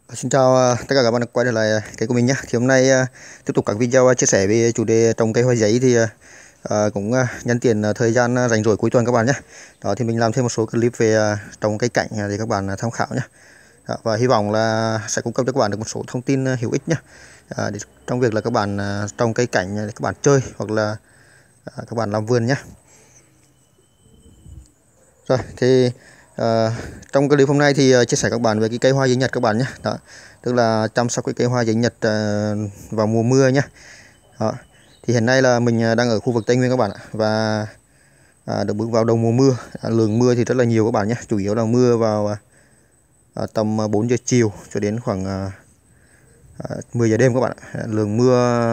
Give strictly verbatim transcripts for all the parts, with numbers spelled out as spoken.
Xin chào à, tất cả các bạn đã quay trở lại kênh của mình nhé. Thì hôm nay à, tiếp tục các video à, chia sẻ về chủ đề trồng cây hoa giấy thì à, cũng à, nhân tiện à, thời gian à, rảnh rỗi cuối tuần các bạn nhé. Đó thì mình làm thêm một số clip về à, trồng cây cảnh à, để các bạn à, tham khảo nhé. Đó, và hy vọng là sẽ cung cấp cho các bạn được một số thông tin à, hữu ích nhé. À, để, trong việc là các bạn à, trồng cây cảnh để các bạn chơi hoặc là à, các bạn làm vườn nhé. Rồi thì à, trong clip hôm nay thì uh, chia sẻ các bạn về cái cây hoa giấy Nhật các bạn nhé. Đó, tức là chăm sóc cái cây hoa giấy Nhật uh, vào mùa mưa nhé. Đó, thì hiện nay là mình đang ở khu vực Tây Nguyên các bạn ạ, và à, được bước vào đầu mùa mưa. À, lượng mưa thì rất là nhiều các bạn nhé, chủ yếu là mưa vào à, tầm bốn giờ chiều cho đến khoảng à, à, mười giờ đêm các bạn ạ. Lượng mưa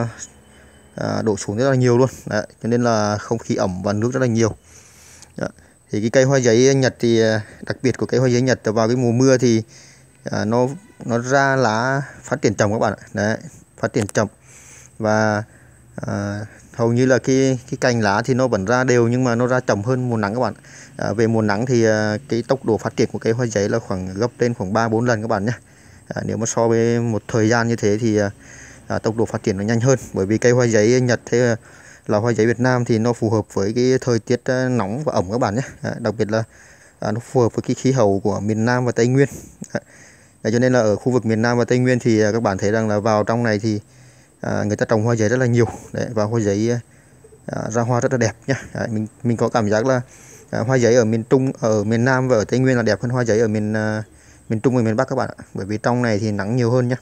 à, đổ xuống rất là nhiều luôn. Đấy, cho nên là không khí ẩm và nước rất là nhiều. Đó. Thì cái cây hoa giấy Nhật thì đặc biệt của cây hoa giấy Nhật vào cái mùa mưa thì à, nó nó ra lá phát triển chậm các bạn ạ. Đấy, phát triển chậm và à, hầu như là cái cái cành lá thì nó vẫn ra đều, nhưng mà nó ra chậm hơn mùa nắng các bạn. À, về mùa nắng thì à, cái tốc độ phát triển của cây hoa giấy là khoảng gấp lên khoảng ba bốn lần các bạn nhé. À, nếu mà so với một thời gian như thế thì à, tốc độ phát triển nó nhanh hơn, bởi vì cây hoa giấy Nhật thế là hoa giấy Việt Nam thì nó phù hợp với cái thời tiết nóng và ẩm các bạn nhé. À, đặc biệt là à, nó phù hợp với cái khí hậu của miền Nam và Tây Nguyên. À, cho nên là ở khu vực miền Nam và Tây Nguyên thì à, các bạn thấy rằng là vào trong này thì à, người ta trồng hoa giấy rất là nhiều. Đấy, và hoa giấy à, ra hoa rất là đẹp nhé. À, mình mình có cảm giác là à, hoa giấy ở miền Trung, ở miền Nam và ở Tây Nguyên là đẹp hơn hoa giấy ở miền à, miền Trung và miền Bắc các bạn ạ, bởi vì trong này thì nắng nhiều hơn nhé.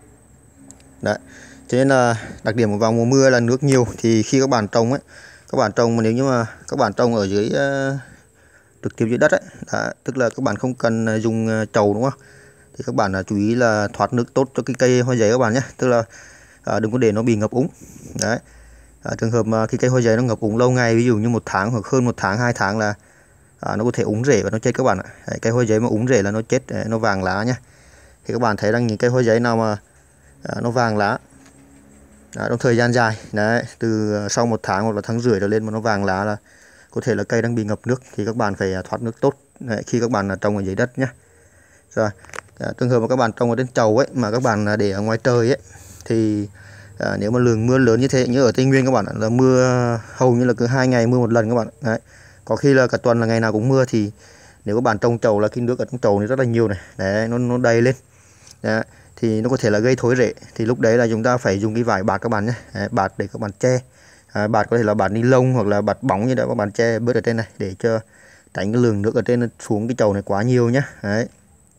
Đấy, cho nên là đặc điểm vào mùa mưa là nước nhiều, thì khi các bạn trồng ấy, các bạn trồng mà nếu như mà các bạn trồng ở dưới uh, trực tiếp dưới đất ấy, đã, tức là các bạn không cần dùng chậu đúng không, thì các bạn uh, chú ý là thoát nước tốt cho cái cây hoa giấy các bạn nhé, tức là uh, đừng có để nó bị ngập úng. Đấy, uh, trường hợp mà cái cây hoa giấy nó ngập úng lâu ngày, ví dụ như một tháng hoặc hơn một tháng, hai tháng là uh, nó có thể úng rễ và nó chết các bạn ạ. Đấy, cây hoa giấy mà úng rễ là nó chết, nó vàng lá nhé. Thì các bạn thấy rằng những cây hoa giấy nào mà uh, nó vàng lá Đó, trong thời gian dài đấy, từ sau một tháng hoặc là tháng rưỡi trở lên mà nó vàng lá là có thể là cây đang bị ngập nước, thì các bạn phải thoát nước tốt đấy, khi các bạn trồng ở dưới đất nhé. Rồi à, trường hợp mà các bạn trồng ở trên chậu ấy mà các bạn để ở ngoài trời ấy thì à, nếu mà lượng mưa lớn như thế, như ở Tây Nguyên các bạn là mưa hầu như là cứ hai ngày mưa một lần các bạn đấy, có khi là cả tuần là ngày nào cũng mưa, thì nếu các bạn trồng chậu là cái nước ở trong chậu thì rất là nhiều này, đấy, nó nó đầy lên đấy, thì nó có thể là gây thối rễ, thì lúc đấy là chúng ta phải dùng cái vải bạt các bạn nhé. Đấy, bạt để các bạn che, à, bạt có thể là bạt ni lông hoặc là bạt bóng như đó, các bạn che bớt ở trên này để cho tránh cái lượng nước ở trên xuống cái chậu này quá nhiều nhé. Đấy.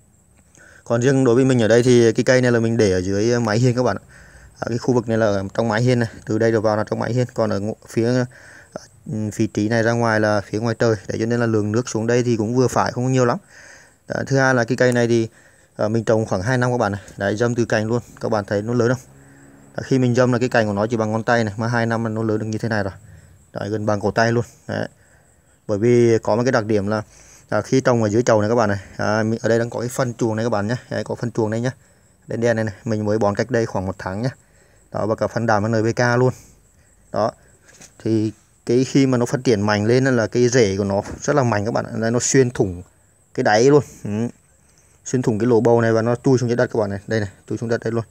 Còn riêng đối với mình ở đây thì cái cây này là mình để ở dưới mái hiên các bạn. À, cái khu vực này là ở trong mái hiên này, từ đây được vào là trong mái hiên, còn ở phía vị trí này ra ngoài là phía ngoài trời, để cho nên là lượng nước xuống đây thì cũng vừa phải, không có nhiều lắm. Đó, thứ hai là cái cây này thì à, mình trồng khoảng hai năm các bạn này, đấy, dâm từ cành luôn, các bạn thấy nó lớn không? Đó, khi mình dâm là cái cành của nó chỉ bằng ngón tay này, mà hai năm là nó lớn được như thế này rồi, đấy, gần bằng cổ tay luôn. Đấy. Bởi vì có một cái đặc điểm là à, khi trồng ở dưới chậu này các bạn này, à, ở đây đang có cái phân chuồng này các bạn nhé, đấy, có phân chuồng đây nhé, đen đen này, này mình mới bón cách đây khoảng một tháng nhé. Đó, và cả phân đạm và en pê ca luôn. Đó, thì cái khi mà nó phát triển mạnh lên là cái rễ của nó rất là mạnh các bạn, đây, nó xuyên thủng cái đáy luôn. Ừ. Xuyên thủng cái lỗ bầu này và nó chui xuống dưới đất các bạn này, đây này, chui xuống đất đây luôn.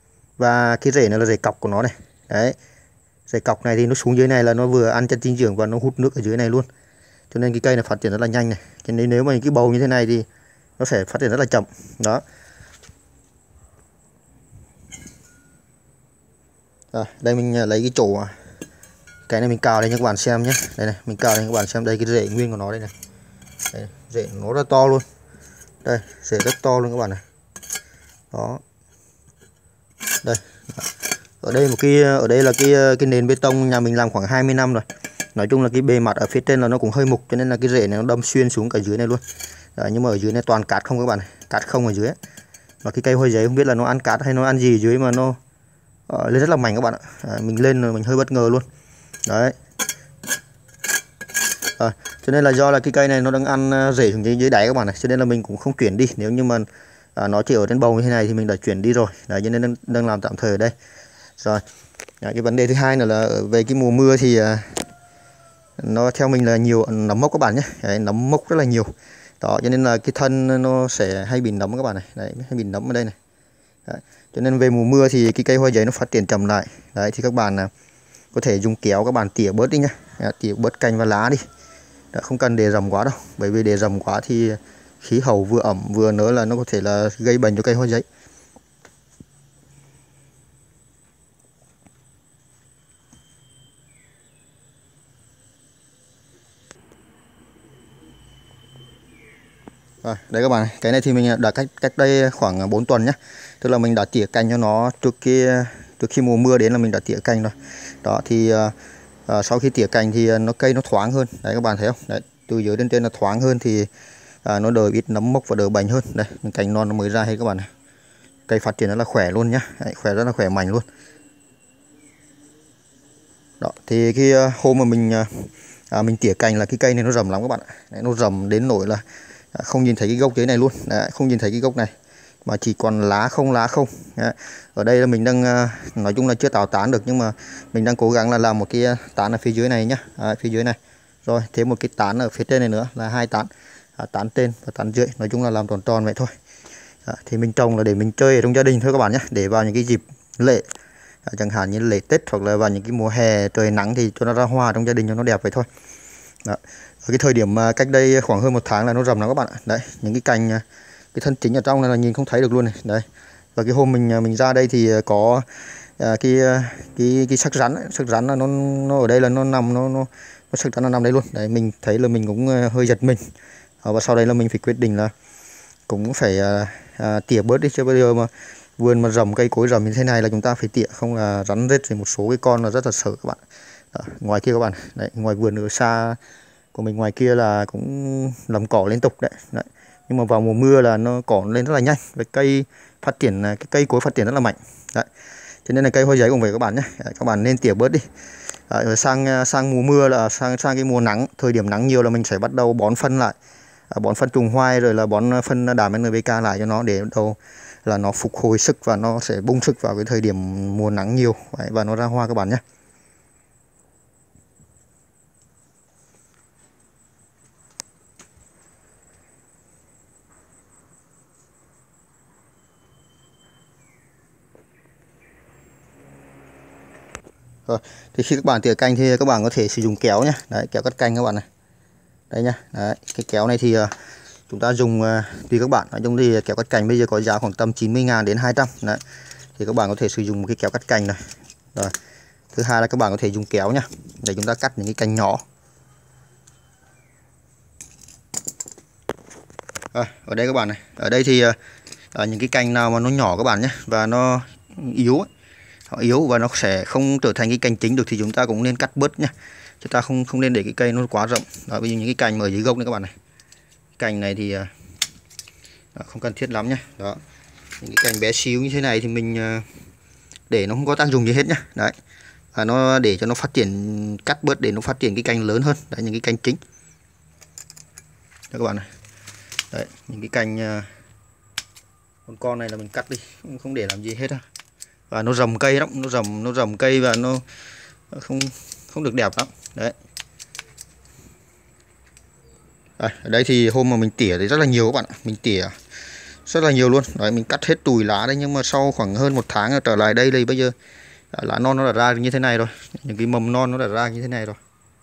Và cái rễ này là rễ cọc của nó này, đấy, rễ cọc này thì nó xuống dưới này là nó vừa ăn chất dinh dưỡng và nó hút nước ở dưới này luôn, cho nên cái cây này phát triển rất là nhanh này. Cho nên nếu mà cái bầu như thế này thì nó sẽ phát triển rất là chậm. Đó. À, đây mình lấy cái chỗ cái này mình cào đây cho các bạn xem nhé. Đây này, mình cào đây các bạn xem, đây cái rễ nguyên của nó đây này, đây, rễ nó rất to luôn, đây, rễ rất to luôn các bạn này. Đó, đây, ở đây một cái, ở đây là cái cái nền bê tông nhà mình làm khoảng hai mươi năm rồi. Nói chung là cái bề mặt ở phía trên là nó cũng hơi mục, cho nên là cái rễ này nó đâm xuyên xuống cả dưới này luôn. Đấy, nhưng mà ở dưới này toàn cát không các bạn này, cát không ở dưới ấy. Và cái cây hoa giấy không biết là nó ăn cát hay nó ăn gì dưới mà nó uh, lên rất là mạnh các bạn ạ. Đấy, mình lên rồi mình hơi bất ngờ luôn. Đấy. À, cho nên là do là cái cây này nó đang ăn rễ xuống dưới, dưới đáy các bạn này, cho nên là mình cũng không chuyển đi. Nếu như mà à, nó chỉ ở trên bầu như thế này thì mình đã chuyển đi rồi. Đấy, cho nên đang, đang làm tạm thời ở đây. Rồi. Đấy, cái vấn đề thứ hai nữa là về cái mùa mưa thì à, nó theo mình là nhiều nấm mốc các bạn nhé. Đấy, nấm mốc rất là nhiều. Đó, cho nên là cái thân nó sẽ hay bị nấm các bạn này, đấy, hay bị nấm ở đây này. Đấy. Cho nên về mùa mưa thì cái cây hoa giấy nó phát triển chậm lại. Đấy thì các bạn có thể dùng kéo các bạn tỉa bớt đi nhá, tỉa bớt cành và lá đi. Đã không cần để rầm quá đâu, bởi vì để rầm quá thì khí hậu vừa ẩm vừa nữa là nó có thể là gây bệnh cho cây hoa giấy. Rồi, đây các bạn, cái này thì mình đã cách cách đây khoảng bốn tuần nhé. Tức là mình đã tỉa cành cho nó trước khi trước khi mùa mưa đến là mình đã tỉa cành rồi. Đó thì uh, sau khi tỉa cành thì nó cây nó thoáng hơn. Đấy các bạn thấy không? Đấy, từ dưới đến trên là thoáng hơn thì uh, nó đỡ ít nấm mốc và đỡ bệnh hơn. Đây, cành non nó mới ra hay các bạn này. Cây phát triển rất là khỏe luôn nhá. Đấy, khỏe rất là khỏe mạnh luôn. Đó, thì cái uh, hôm mà mình uh, à, mình tỉa cành là cái cây này nó rầm lắm các bạn ạ. Đấy, nó rầm đến nỗi là không nhìn thấy cái gốc dưới này luôn. Đấy, không nhìn thấy cái gốc này mà chỉ còn lá không lá không. Đấy. Ở đây là mình đang nói chung là chưa tạo tán được, nhưng mà mình đang cố gắng là làm một cái tán ở phía dưới này nhá. Đấy, phía dưới này rồi thêm một cái tán ở phía trên này nữa là hai tán, à, tán trên và tán dưới, nói chung là làm tròn tròn vậy thôi. Đấy, thì mình trồng là để mình chơi ở trong gia đình thôi các bạn nhé, để vào những cái dịp lễ, à, chẳng hạn như lễ Tết hoặc là vào những cái mùa hè trời nắng thì cho nó ra hoa trong gia đình cho nó đẹp vậy thôi. Đó. Ở cái thời điểm cách đây khoảng hơn một tháng là nó rầm lắm các bạn ạ. Đấy, những cái cành, cái thân chính ở trong này là nhìn không thấy được luôn này. Đấy. Và cái hôm mình mình ra đây thì có à, cái cái cái sắc rắn, ấy. Sắc rắn nó nó ở đây là nó nằm nó nó, nó sắc rắn nó nằm đây luôn. Đấy, mình thấy là mình cũng hơi giật mình. À, và sau đây là mình phải quyết định là cũng phải à, à, tỉa bớt đi, chứ bây giờ mà vườn mà rầm cây cối rầm như thế này là chúng ta phải tỉa, không là rắn rết thì một số cái con là rất là sợ các bạn. Đó, ngoài kia các bạn, đấy, ngoài vườn ở xa của mình ngoài kia là cũng làm cỏ liên tục đấy. Đấy. Nhưng mà vào mùa mưa là nó cỏ lên rất là nhanh, và cây phát triển, cái cây cối phát triển rất là mạnh. Đấy. Cho nên là cây hoa giấy cũng vậy các bạn nhé. Đấy, các bạn nên tỉa bớt đi. Đấy, rồi sang sang mùa mưa là sang sang cái mùa nắng, thời điểm nắng nhiều là mình sẽ bắt đầu bón phân lại, à, bón phân trùng hoai rồi là bón phân đạm en pê ca lại cho nó, để đầu là nó phục hồi sức và nó sẽ bung sức vào cái thời điểm mùa nắng nhiều. Đấy, và nó ra hoa các bạn nhé. Rồi, thì khi các bạn tỉa cành thì các bạn có thể sử dụng kéo nhé. Đấy, kéo cắt cành các bạn này. Đây nhá. Đấy, cái kéo này thì uh, chúng ta dùng uh, tùy các bạn. Nói chung thì kéo cắt cành bây giờ có giá khoảng tầm chín mươi ngàn đến hai trăm. Đấy. Thì các bạn có thể sử dụng một cái kéo cắt cành này. Rồi. Thứ hai là các bạn có thể dùng kéo nhá, để chúng ta cắt những cái cành nhỏ. À, ở đây các bạn này, ở đây thì uh, những cái cành nào mà nó nhỏ các bạn nhé, và nó yếu ấy, nó yếu và nó sẽ không trở thành cái cành chính được thì chúng ta cũng nên cắt bớt nhé. Chúng ta không không nên để cái cây nó quá rộng. Đó, ví dụ những cái cành mà ở dưới gốc này các bạn này, cành này thì uh, không cần thiết lắm nhé. Đó, những cái cành bé xíu như thế này thì mình uh, để nó không có tác dụng gì hết nhá. Đấy, và nó để cho nó phát triển, cắt bớt để nó phát triển cái cành lớn hơn. Đấy, những cái cành chính. Đó các bạn này. Đấy, những cái cành uh, con con này là mình cắt đi, không, không để làm gì hết á. Và nó rầm cây lắm, nó rầm nó rầm cây và nó không không được đẹp lắm. Đấy. Đây, ở đây thì hôm mà mình tỉa thì rất là nhiều các bạn ạ, mình tỉa rất là nhiều luôn. Đấy, mình cắt hết tùi lá đấy, nhưng mà sau khoảng hơn một tháng trở lại đây thì bây giờ lá non nó đã ra như thế này rồi, những cái mầm non nó đã ra như thế này rồi.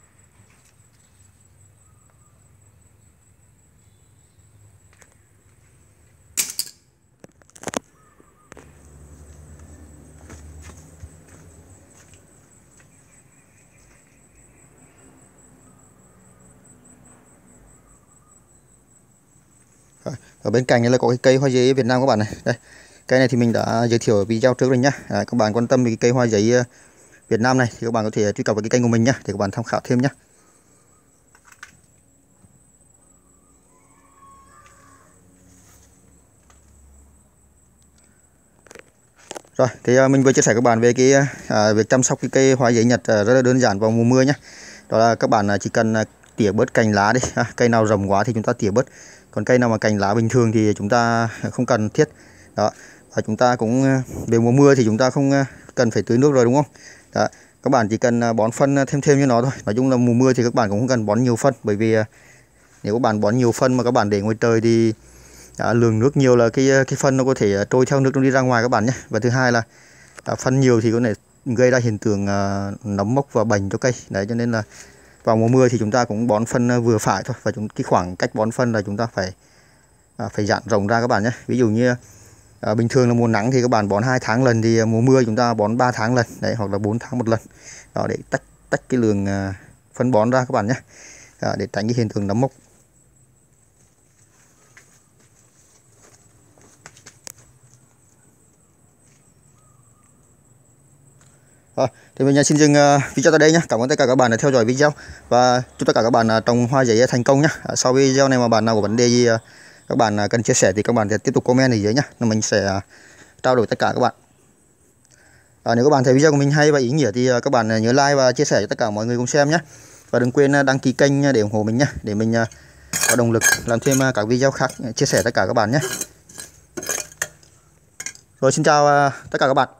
Ở bên cạnh này là có cái cây hoa giấy Việt Nam các bạn này. Đây, cây này thì mình đã giới thiệu ở video trước rồi nhá. À, các bạn quan tâm về cái cây hoa giấy Việt Nam này thì các bạn có thể truy cập vào cái kênh của mình nhá, để các bạn tham khảo thêm nhá. Rồi, thì uh, mình vừa chia sẻ các bạn về cái uh, việc chăm sóc cái cây hoa giấy Nhật uh, rất là đơn giản vào mùa mưa nhé. Đó là các bạn uh, chỉ cần uh, tỉa bớt cành lá đi. Uh, cây nào rầm quá thì chúng ta tỉa bớt. Còn cây nào mà cành lá bình thường thì chúng ta không cần thiết. Đó. Và chúng ta cũng uh, về mùa mưa thì chúng ta không uh, cần phải tưới nước rồi đúng không? Đó. Các bạn chỉ cần uh, bón phân uh, thêm thêm cho nó thôi. Nói chung là mùa mưa thì các bạn cũng không cần bón nhiều phân, bởi vì uh, nếu các bạn bón nhiều phân mà các bạn để ngoài trời thì À, lượng nước nhiều là cái cái phân nó có thể trôi theo nước nó đi ra ngoài các bạn nhé. Và thứ hai là à, phân nhiều thì có thể gây ra hiện tượng à, nấm mốc và bệnh cho cây. Đấy, cho nên là vào mùa mưa thì chúng ta cũng bón phân vừa phải thôi, và chúng cái khoảng cách bón phân là chúng ta phải à, phải giãn rộng ra các bạn nhé. Ví dụ như à, bình thường là mùa nắng thì các bạn bón hai tháng lần, thì mùa mưa chúng ta bón ba tháng lần đấy, hoặc là bốn tháng một lần đó, để tách tách cái lượng à, phân bón ra các bạn nhé, à, để tránh cái hiện tượng nấm mốc. Rồi, thì mình xin dừng uh, video tại đây nhé. Cảm ơn tất cả các bạn đã theo dõi video, và chúc tất cả các bạn uh, trồng hoa giấy thành công nhé. Uh, sau video này mà bạn nào có vấn đề gì uh, các bạn uh, cần chia sẻ thì các bạn sẽ tiếp tục comment ở dưới nhé. Mình sẽ uh, trao đổi tất cả các bạn. Uh, nếu các bạn thấy video của mình hay và ý nghĩa thì uh, các bạn uh, nhớ like và chia sẻ cho tất cả mọi người cùng xem nhé. Và đừng quên uh, đăng ký kênh để ủng hộ mình nhé, để mình uh, có động lực làm thêm uh, các video khác, uh, chia sẻ tất cả các bạn nhé. Rồi, xin chào uh, tất cả các bạn.